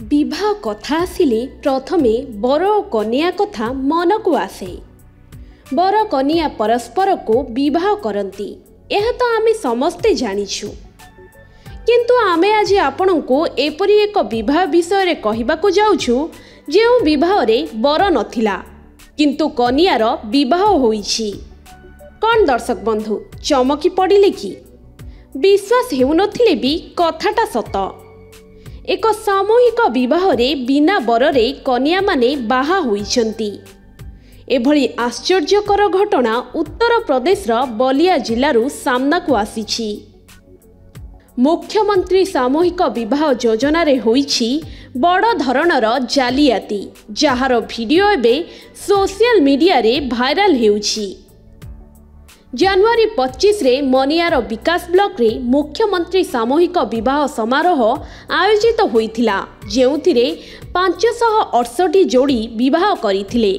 विवाह कथा आसिले प्रथमे बर और कन्या कथा मन को आसे। बर कन्या परस्पर को विवाह करती यह तो आमे समस्ते जानिछु, किंतु आमे आज आपण को एपरी एक विवाह विषय रे कहिबाकू जाउछु जे विवाह रे बर नथिला किंतु कन्यार विवाह होईछि। कौन दर्शक बंधु चमकी पड़िले कि विश्वास हेउनथिले भी कथाटा सत। एक सामूहिक विवाह रे बिना बररे कन्या माने बाहा होइछंती। एभली आश्चर्यकर घटना उत्तर प्रदेशर बलिया जिल्लारू सामना को आसीछि। मुख्यमंत्री सामूहिक विवाह योजना रे होइछि बड़ धरणर जालियाती, जहार वीडियो एबे सोशल मीडिया रे भाइराल हेउछि। जनवरी 25 रे मनियार विकास ब्लॉक रे मुख्यमंत्री सामूहिक विवाह समारोह आयोजित होइथिला, जेउथिरे 568 जोड़ी विवाह करिथिले।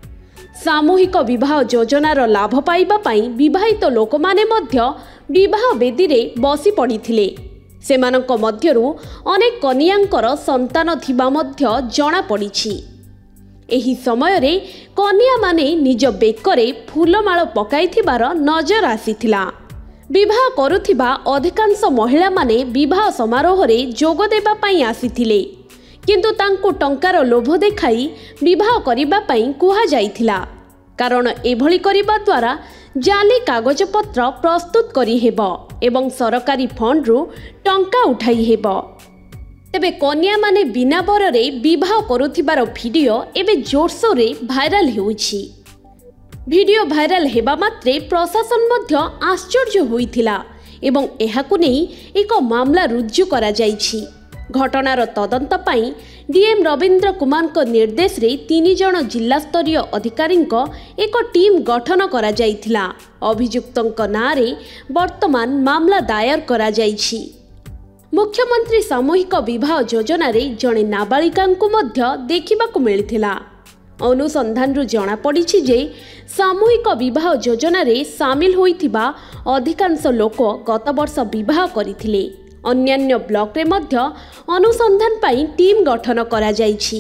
सामूहिक विवाह योजनार लाभ पाइबा पई विवाहित लोक माने मध्य विवाह बेदी रे बसी पड़िथिले। सेमानक मध्यरु अनेक कन्यांकर संतान थिबा मध्य जणा पड़िछि। एही समय रे कन्या माने निज बेकरे फूलमाळ पकाइथिबार नजर आसीथिला। विवाह करुथिबा अधिकांश महिला माने विवाह समारोह रे जोग देबा पई आसीथिले, किंतु तांको टंकार लोभ देखाई विवाह करिबा पई कुहा जाइथिला, कारण एभली करिबा द्वारा जाली कागजपत्र प्रस्तुत करि हेबो एवं सरकारी फंड रु टंका उठाई हेबो। तेबे कन्या माने बिना बररे विवाह करुथिबार वीडियो एबे जोरसोर रे भाइराल हेउछि। वीडियो भाइराल हेबा मात्रे प्रशासन मध्य आश्चर्य होइथिला एवं एहाकु नै एक मामला रुजु करा जाइछि। घटनार तदंत पई डीएम रविंद्र कुमार को निर्देश रे 3 जण जिला स्तरीय अधिकारी एक टीम गठन करा जाइथिला। अभियुक्तक नाँ रे वर्तमान मामला दायर करा जाइछि। मुख्यमंत्री सामूहिक विवाह योजना रे जणे नाबालिका को मध्य देखिबाकू मिलिथिला। अनुसंधान जना पड़िछि जे सामूहिक विवाह योजना रे सामिल होइथिबा अधिकांश लोक गत वर्ष विवाह करिथिले। अन्यान्य ब्लॉक रे मध्य अनुसंधान पाई टीम गठन करा जाइछि।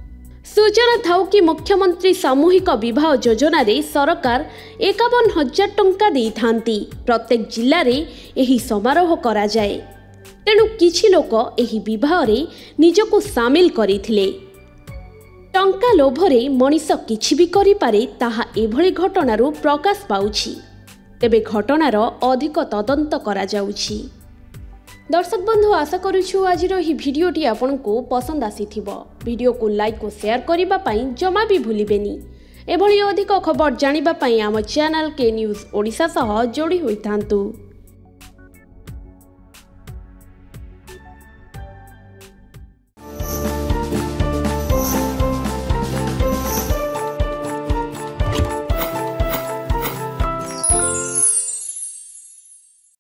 सूचना थाउ कि मुख्यमंत्री सामूहिक विवाह योजना रे सरकार 51,000 टंका देइथांती। प्रत्येक जिल्ला रे एही समारोह करा जाए, तेणु किछि लोक एही विवाह रे निजको सामिल करिथिले। टंका लोभरे मनीष किछि भी करि पारे ताहा एभली घटनारू प्रकाश पाउछि। तेबे घटनार अधिक तदंत करा जाउछि। दर्शक बंधु आशा करूछु आजिर ही भिडियोटी आपनको पसंद आसीथिबो। वीडियो को लाइक और शेयर करिबा पई जमा भी भूलिबेनी। एभली अधिक खबर जानिबा पई आम चैनल के न्यूज ओडिशा सह जोड़ी होइथांतु।